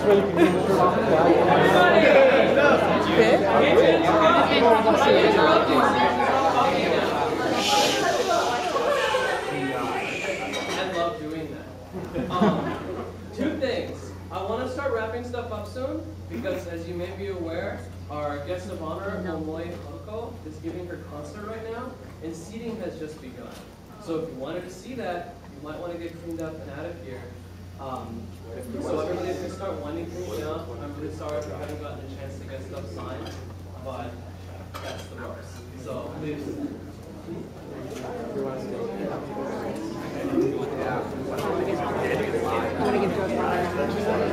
love doing that. Two things. I want to start wrapping stuff up soon because, as you may be aware, our guest of honor, Yoko, is giving her concert right now, and seating has just begun. So if you wanted to see that, you might want to get cleaned up and out of here. So everybody's going to start winding things down. I'm really sorry if I haven't gotten a chance to get stuff signed, but that's the bars. So please. I'm gonna give Joe a